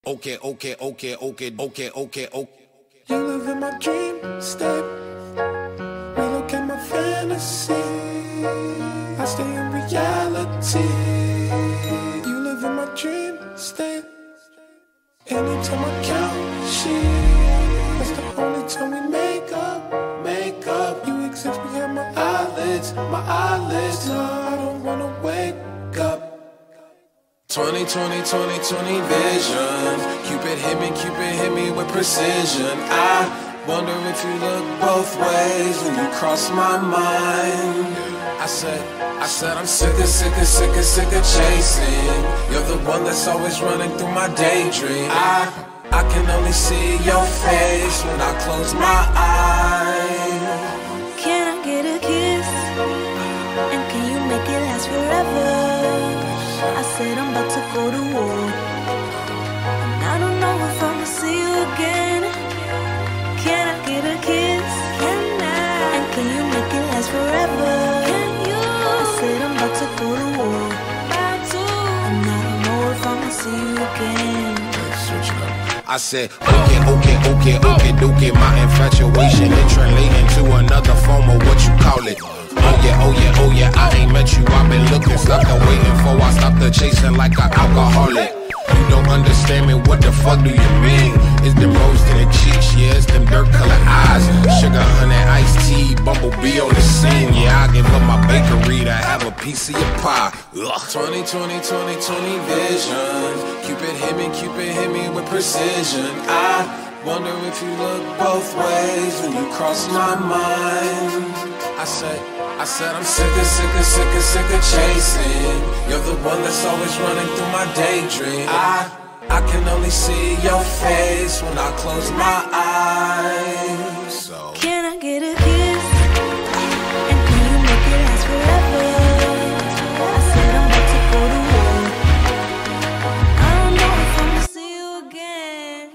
Okay, okay, okay, okay, okay, okay, okay. You live in my dream state. Relocate my fantasy. I stay in reality. You live in my dream state. Anytime I count sheep, that's the only time we make up, make up. You exist behind my eyelids, my eyelids. No, I don't wanna wake up. 20, 20 vision. Cupid hit me with precision. I wonder if you look both ways when you cross my mind. I said I'm sick of chasing. You're the one that's always running through my daydream. I can only see your face when I close my eyes. Can I get a kiss? And can you make it last forever? I said I'm about to go to war, and I don't know if I'ma see you again. Can I get a kiss? Can I? And can you make it last forever? Can you? I said I'm about to go to war, and I don't know if I'ma see you again. Switch it up. I said, okay, dookie. My infatuation it translating to another form of what you call it. Oh yeah, I ain't met you, I've been looking, stuck and waiting for I stop the chasing like an alcoholic. You don't understand me, what the fuck do you mean? It's them rose in the cheeks, yeah, it's them dirt colored eyes. Sugar, honey, iced tea, bumblebee on the scene. Yeah, I give up my bakery to have a piece of your pie. Ugh. 20 vision. Cupid hit me with precision. I wonder if you look both ways when you cross my mind. I said I'm sick of chasing. You're the one that's always running through my daydream. I can only see your face when I close my eyes. So can I get a kiss? And can you make it last forever? I said I'm about to go to war. I don't know if I'ma see you again.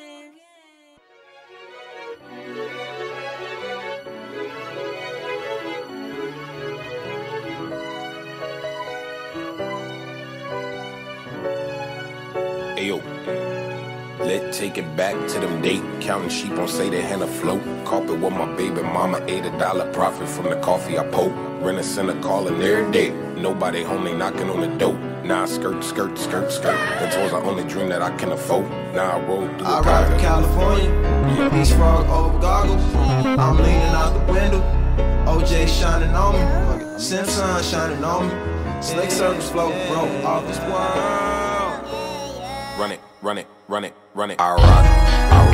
Ayo, let's take it back to them date. Counting sheep on say they hand afloat. Carpet with my baby mama, $8 profit from the coffee I poke. Rent a center calling every day. Nobody home, they knocking on the door. Now I skirt. That was the only dream that I can afford. Now I roll through I ride from California, Beach frog over goggles. I'm leaning out the window, OJ shining on me, Simpson shining on me. Slick circles float, bro, off this world. Run it. I rock.